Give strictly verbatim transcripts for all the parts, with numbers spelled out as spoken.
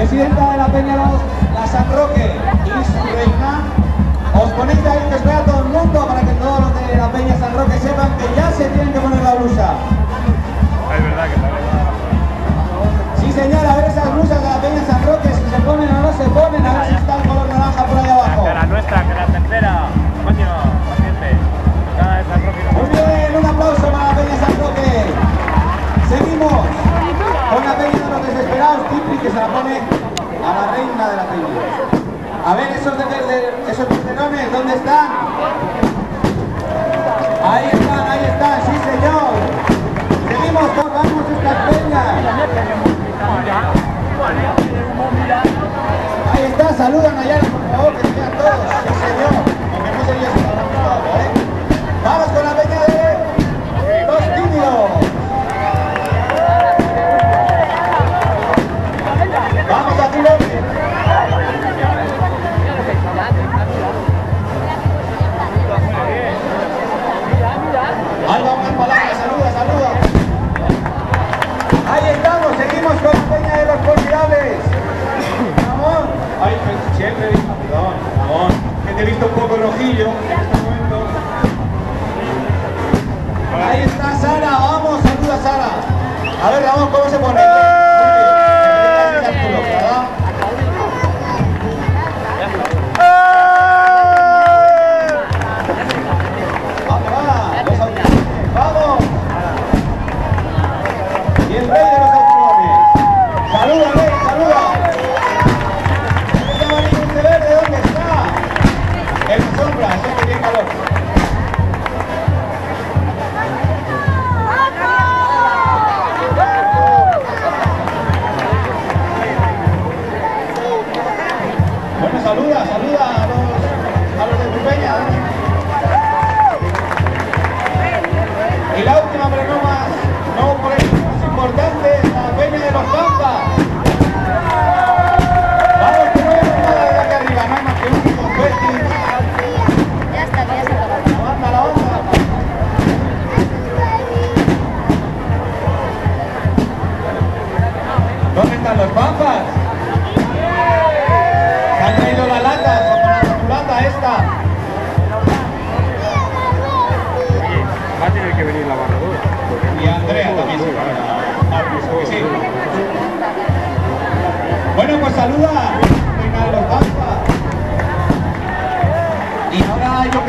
presidenta de la Peña La San Roque y su reina, os ponéis ahí que os vea todo el mundo para que todos los de la Peña San Roque sepan que ya se tienen que poner la blusa. Es verdad que está. Sí señora, a ver esas blusas de la Peña San Roque, si se ponen o no se ponen, a ver si está el color naranja por ahí abajo. De la nuestra, que la tercera. Coño, paciente. Cada vez San Roque. Muy bien, un aplauso para la Peña San Roque. Seguimos con la Peña de los Desesperados, Tipri, que se la pone a la reina de la Peña. A ver, esos de, de esos tercerones, ¿dónde están? Ahí están, ahí están, sí señor. Seguimos, vamos estas peñas. Ahí está, saludan allá, por favor, que se vean todos. Sí señor, aunque no sería eso, ¿eh? Vamos con la Peña de los Tímidos. Vamos a Tilote. Ahí va una palabra, saluda, saluda. Ahí estamos, seguimos con la Peña de los Formidables. Ramón. Ay, siempre, perdón, Ramón, que te he visto un poco rojillo en este momento. Ahí está Sara, vamos, saluda Sara. A ver, Ramón, ¿cómo se pone? Saluda, saluda a los, a los de tu peña. Y la última, pero no más, no por eso más importante, la Peña de los Pampas. Vamos, que no hay nada de aquí arriba, no hay más que un confeti. Ya está, ya está. La banda, la banda. ¿Dónde están los Pampas? ¿Han traído la lata? ¿Su lata esta? Va a tener que venir la barradura. Y Andrea también se va a sí. Bueno, pues saluda, reina de los Pampas. Y ahora yo que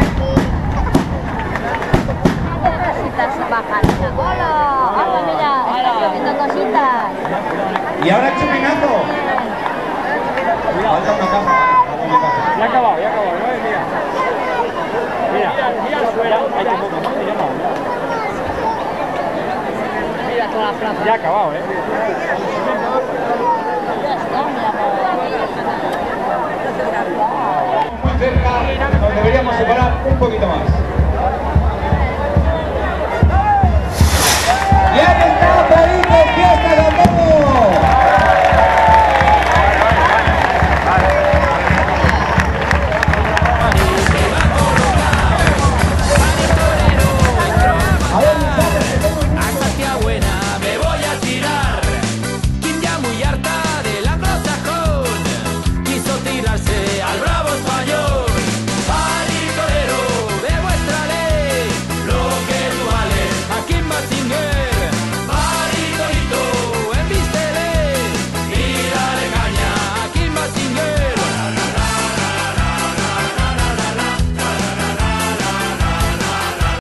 Cositas bajan. Hola, hola, mira, estás haciendo cositas. y ahora el chupinazo. Falta una caja. Ya ha acabado, ya ha acabado. Mira, mira. Mira, mira afuera. Hay que poco, ¿no? Mira, no. Mira toda la plaza. Ya ha acabado, ¿eh?